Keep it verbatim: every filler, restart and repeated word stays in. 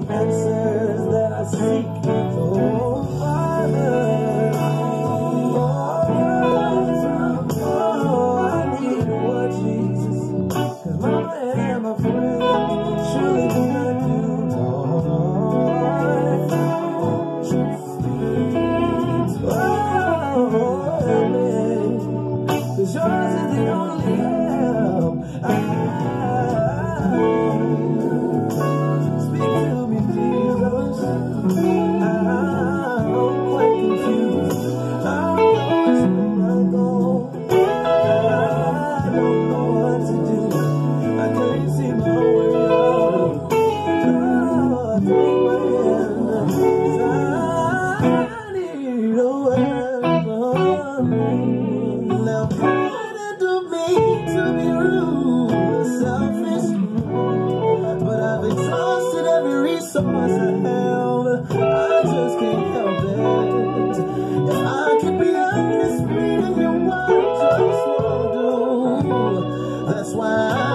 answers that I seek. Oh, Father, oh, I need more Jesus, 'cause mama and my friend surely do not do Lord. Oh, amen. 'Cause yours is the only help I speak to me, Jesus. I'm quite confused. I don't know where I go. I don't know what to do. I can't see my way out. Oh, take my hand, 'cause I need a word from you. Now, to me to be rude or selfish, but I've exhausted every resource I have. I just can't help it. If I could be honest, reading your word just won't do. That's why I